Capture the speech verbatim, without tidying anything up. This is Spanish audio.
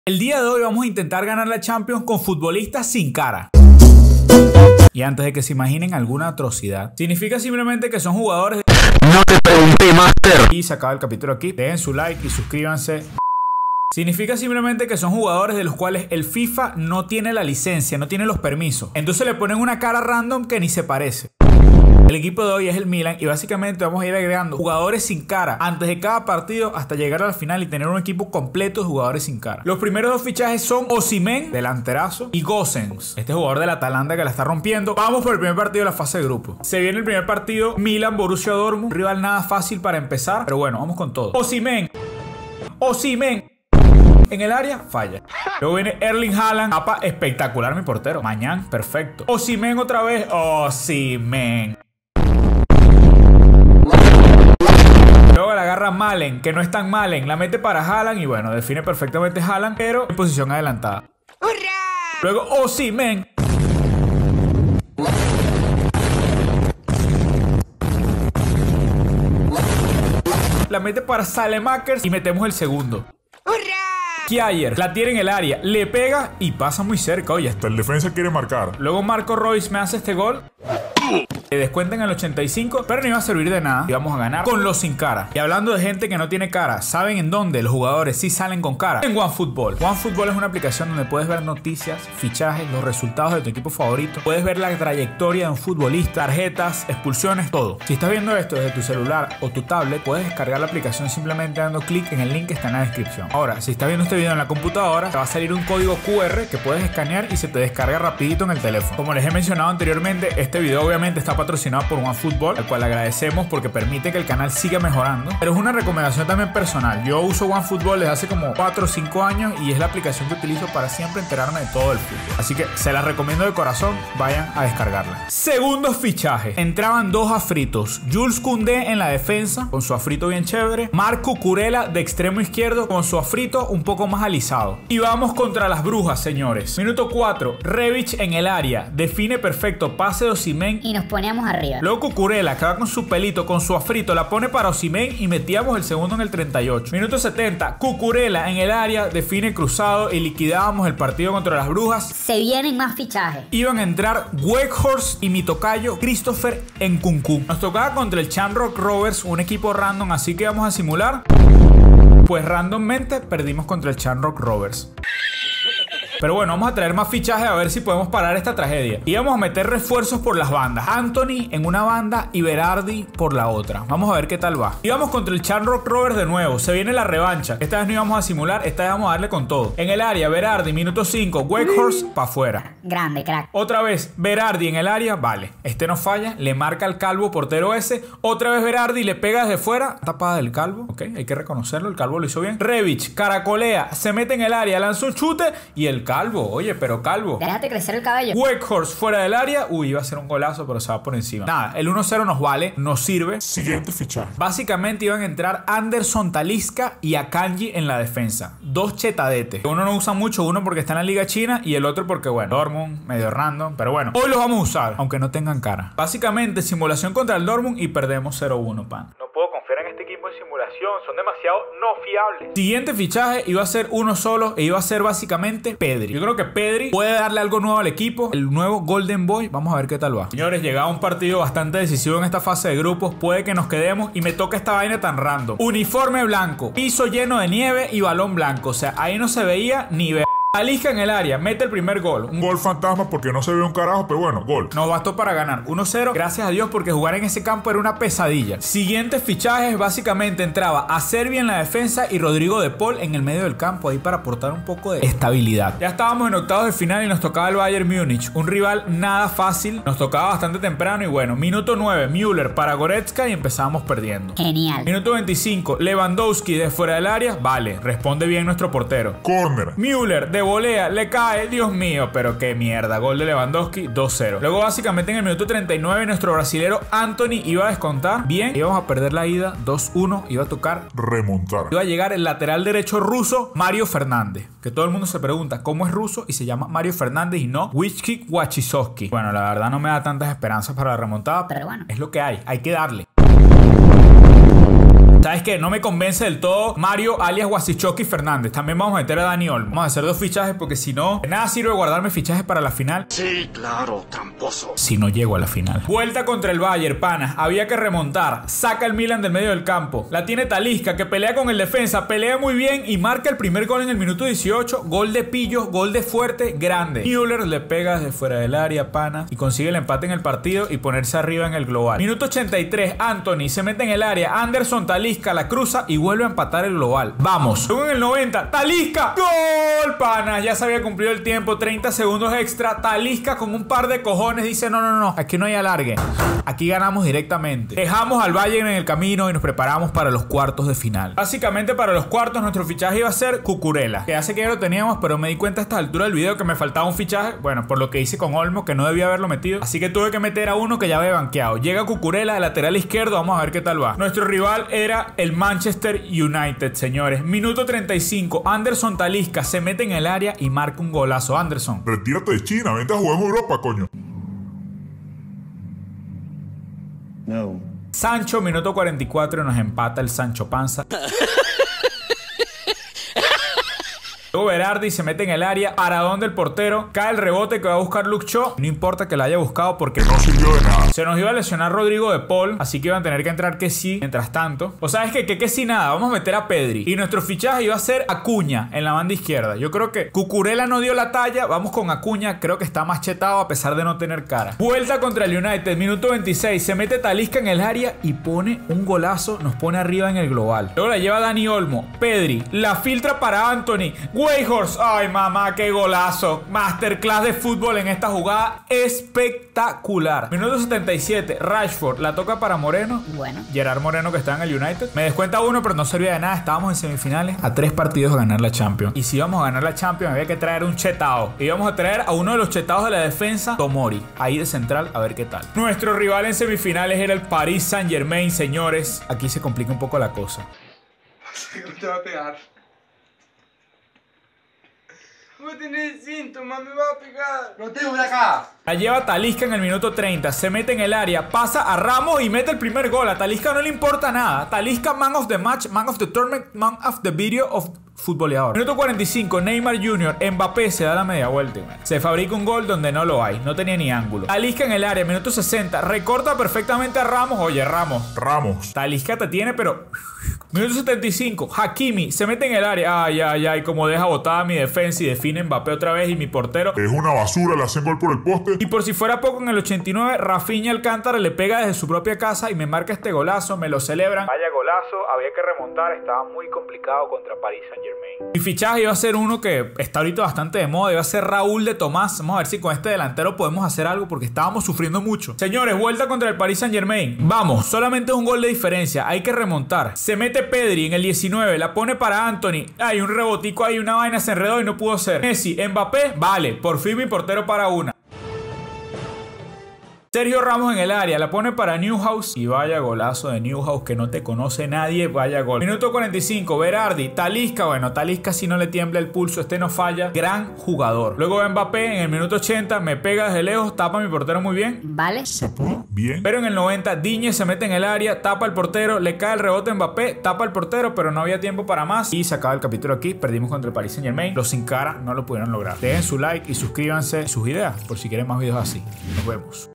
El día de hoy vamos a intentar ganar la Champions con futbolistas sin cara. Y antes de que se imaginen alguna atrocidad, significa simplemente que son jugadores de... No te pregunté, Master. Y se acaba el capítulo aquí. Dejen su like y suscríbanse. Significa simplemente que son jugadores de los cuales el FIFA no tiene la licencia, no tiene los permisos. Entonces le ponen una cara random que ni se parece. El equipo de hoy es el Milan y básicamente vamos a ir agregando jugadores sin cara antes de cada partido hasta llegar al final y tener un equipo completo de jugadores sin cara. Los primeros dos fichajes son Osimhen, delanterazo, y Gosens, este jugador del Atalanta que la está rompiendo. Vamos por el primer partido de la fase de grupo. Se viene el primer partido, Milan-Borussia Dortmund. Un rival nada fácil para empezar, pero bueno, vamos con todo. Osimhen. Osimhen. En el área, falla. Luego viene Erling Haaland. Apa, espectacular mi portero. Mañana, perfecto. Osimhen otra vez. Osimhen. Luego la agarra Malen, que no es tan Malen. La mete para Haaland y bueno, define perfectamente Haaland, pero en posición adelantada. ¡Hurra! Luego Osimhen. La mete para Saelemaekers y metemos el segundo. ¡Hurra! Kjaer la tiene en el área, le pega y pasa muy cerca. Oye, hasta el defensa quiere marcar. Luego Marco Reus me hace este gol. Le descuentan en el ochenta y cinco, pero no iba a servir de nada. Y vamos a ganar con los sin cara. Y hablando de gente que no tiene cara, ¿saben en dónde los jugadores sí salen con cara? En OneFootball. OneFootball es una aplicación donde puedes ver noticias, fichajes, los resultados de tu equipo favorito. Puedes ver la trayectoria de un futbolista, tarjetas, expulsiones, todo. Si estás viendo esto desde tu celular o tu tablet, puedes descargar la aplicación simplemente dando clic en el link que está en la descripción. Ahora, si estás viendo este video en la computadora, te va a salir un código Q R que puedes escanear y se te descarga rapidito en el teléfono. Como les he mencionado anteriormente, este video obviamente está patrocinado por OneFootball, al cual agradecemos porque permite que el canal siga mejorando, pero es una recomendación también personal. Yo uso OneFootball desde hace como cuatro o cinco años y es la aplicación que utilizo para siempre enterarme de todo el fútbol, así que se la recomiendo de corazón, vayan a descargarla. Segundo fichaje, entraban dos afritos, Jules Koundé en la defensa con su afrito bien chévere, Marco Cucurella de extremo izquierdo con su afrito un poco más alisado. Y vamos contra las brujas, señores. Minuto cuatro, Rebic en el área, define perfecto, pase de Osimhen y nos ponemos arriba. Luego Cucurella, que va con su pelito, con su afrito, la pone para Osimhen y metíamos el segundo en el treinta y ocho. Minuto setenta, Cucurella en el área, define cruzado y liquidábamos el partido contra las brujas. Se vienen más fichajes. Iban a entrar Weghorst y mi tocayo Christopher Nkunku. Nos tocaba contra el Shamrock Rovers, un equipo random, así que vamos a simular. Pues randommente perdimos contra el Shamrock Rovers. Pero bueno, vamos a traer más fichajes a ver si podemos parar esta tragedia. Y vamos a meter refuerzos por las bandas. Anthony en una banda y Berardi por la otra. Vamos a ver qué tal va. Y vamos contra el Shamrock Rovers de nuevo. Se viene la revancha. Esta vez no íbamos a simular, esta vez vamos a darle con todo. En el área, Berardi, minuto cinco. Weghorst, para afuera. Grande, crack. Otra vez, Berardi en el área. Vale, este no falla. Le marca al calvo portero ese. Otra vez Berardi, le pega desde fuera. Tapada del calvo. Ok, hay que reconocerlo. El calvo lo hizo bien. Rebic, caracolea, se mete en el área, lanza un chute y el calvo, oye, pero calvo. Déjate crecer el cabello. Weghorst fuera del área. Uy, iba a ser un golazo, pero se va por encima. Nada, el uno cero nos vale, nos sirve. Siguiente fichaje. Básicamente iban a entrar Anderson Talisca y Akanji en la defensa. Dos chetadetes. Uno no usa mucho, uno porque está en la Liga China y el otro porque, bueno, Dortmund, medio random. Pero bueno, hoy los vamos a usar, aunque no tengan cara. Básicamente, simulación contra el Dortmund y perdemos cero uno, pan. No puedo confiar en este equipo en simulación, son demasiado no fiables. Siguiente fichaje iba a ser uno solo e iba a ser básicamente Pedri. Yo creo que Pedri puede darle algo nuevo al equipo, el nuevo Golden Boy. Vamos a ver qué tal va. Señores, llegaba un partido bastante decisivo en esta fase de grupos. Puede que nos quedemos y me toca esta vaina tan random. Uniforme blanco, piso lleno de nieve y balón blanco. O sea, ahí no se veía ni ver. Alija en el área, mete el primer gol. Un gol fantasma porque no se ve un carajo, pero bueno, gol. Nos bastó para ganar uno cero. Gracias a Dios porque jugar en ese campo era una pesadilla. Siguientes fichajes, básicamente entraba a Serbia en la defensa y Rodrigo de Paul en el medio del campo, ahí para aportar un poco de estabilidad. Ya estábamos en octavos de final y nos tocaba el Bayern Múnich, un rival nada fácil. Nos tocaba bastante temprano y bueno, minuto nueve, Müller para Goretzka y empezábamos perdiendo. Genial. Minuto veinticinco, Lewandowski de fuera del área. Vale, responde bien nuestro portero. Corner. Müller de volea, le cae, Dios mío, pero qué mierda. Gol de Lewandowski, dos cero. Luego básicamente en el minuto treinta y nueve nuestro brasilero Anthony iba a descontar. Bien, íbamos a perder la ida, dos uno. Iba a tocar remontar. Iba a llegar el lateral derecho ruso Mario Fernández, que todo el mundo se pregunta cómo es ruso y se llama Mario Fernández y no Wojciech Wachizowski. Bueno, la verdad no me da tantas esperanzas para la remontada, pero bueno, es lo que hay, hay que darle. ¿Sabes qué? No me convence del todo Mario alias Wasichoki Fernández. También vamos a meter a Dani Olmo. Vamos a hacer dos fichajes porque si no, de nada sirve guardarme fichajes para la final. Sí, claro, tramposo. Si no llego a la final. Vuelta contra el Bayern, pana. Había que remontar. Saca el Milan del medio del campo. La tiene Talisca, que pelea con el defensa. Pelea muy bien y marca el primer gol en el minuto dieciocho. Gol de pillo, gol de fuerte, grande. Müller le pega desde fuera del área, pana, y consigue el empate en el partido y ponerse arriba en el global. Minuto ochenta y tres, Anthony se mete en el área. Anderson Talisca la cruza y vuelve a empatar el global. Vamos. Luego en el noventa, Talisca. ¡Gol, pana! Ya se había cumplido el tiempo. treinta segundos extra. Talisca con un par de cojones dice: no, no, no, aquí no hay alargue. Aquí ganamos directamente. Dejamos al Bayern en el camino y nos preparamos para los cuartos de final. Básicamente para los cuartos nuestro fichaje iba a ser Cucurella, que hace que ya lo teníamos, pero me di cuenta a esta altura del video que me faltaba un fichaje. Bueno, por lo que hice con Olmo, que no debía haberlo metido. Así que tuve que meter a uno que ya había banqueado. Llega Cucurella de lateral izquierdo. Vamos a ver qué tal va. Nuestro rival era el Manchester United, señores. Minuto treinta y cinco. Anderson Talisca se mete en el área y marca un golazo. Anderson. Retírate de China, vente a jugar en Europa, coño. No. Sancho, minuto cuarenta y cuatro, nos empata el Sancho Panza. Luego Berardi se mete en el área. Paradón del portero. Cae el rebote que va a buscar Luke Shaw. No importa que la haya buscado porque No sirvió de nada. se nos iba a lesionar Rodrigo de Paul. Así que iban a tener que entrar que sí. Mientras tanto, o sabes que que, que sí nada. Vamos a meter a Pedri. Y nuestro fichaje iba a ser Acuña en la banda izquierda. Yo creo que Cucurella no dio la talla. Vamos con Acuña. Creo que está más chetado a pesar de no tener cara. Vuelta contra el United. Minuto veintiséis. Se mete Talisca en el área y pone un golazo. Nos pone arriba en el global. Luego la lleva Dani Olmo. Pedri. La filtra para Anthony. Weghorst. Ay, mamá, qué golazo. Masterclass de fútbol en esta jugada. Espectacular. Minuto setenta y siete. Rashford. La toca para Moreno. Bueno. Gerard Moreno, que está en el United. Me descuenta uno, pero no servía de nada. Estábamos en semifinales a tres partidos de ganar la Champions. Y si íbamos a ganar la Champions, había que traer un chetado. Íbamos a traer a uno de los chetados de la defensa, Tomori. Ahí de central, a ver qué tal. Nuestro rival en semifinales era el Paris Saint Germain, señores. Aquí se complica un poco la cosa. No te va a pegar. Voy a tener síntomas, me va a pegar. No tengo una acá. La lleva Talisca en el minuto treinta, se mete en el área, pasa a Ramos y mete el primer gol. A Talisca no le importa nada. Talisca, man of the match, man of the tournament, man of the video of futboleador. Minuto cuarenta y cinco, Neymar junior Mbappé se da la media vuelta. Se fabrica un gol donde no lo hay, no tenía ni ángulo. Talisca en el área, minuto sesenta, recorta perfectamente a Ramos. Oye, Ramos. Ramos. Talisca te tiene, pero... Minuto setenta y cinco, Hakimi se mete en el área. Ay, ay, ay, como deja botada mi defensa y define Mbappé otra vez y mi portero. Es una basura, le hacen gol por el poste. Y por si fuera poco, en el ochenta y nueve, Rafinha Alcántara le pega desde su propia casa y me marca este golazo, me lo celebran. Vaya golazo, había que remontar, estaba muy complicado contra Paris Saint Germain. Mi fichaje iba a ser uno que está ahorita bastante de moda, iba a ser Raúl de Tomás. Vamos a ver si con este delantero podemos hacer algo porque estábamos sufriendo mucho. Señores, vuelta contra el Paris Saint Germain. Vamos, solamente un gol de diferencia, hay que remontar. Se mete Pedri en el diecinueve, la pone para Anthony. Hay un rebotico ahí, una vaina se enredó y no pudo ser. Messi, Mbappé, vale, por fin mi portero para una. Sergio Ramos en el área, la pone para Newhouse y vaya golazo de Newhouse que no te conoce nadie, vaya gol. Minuto cuarenta y cinco, Berardi, Talisca, bueno, Talisca si no le tiembla el pulso, este no falla, gran jugador. Luego Mbappé en el minuto ochenta, me pega desde lejos, tapa a mi portero muy bien. Vale. Bien. Pero en el noventa, Digne se mete en el área, tapa al portero, le cae el rebote a Mbappé, tapa al portero, pero no había tiempo para más. Y se acaba el capítulo aquí, perdimos contra el Paris Saint Germain. Los sin cara no lo pudieron lograr. Dejen su like y suscríbanse sus ideas por si quieren más videos así. Nos vemos.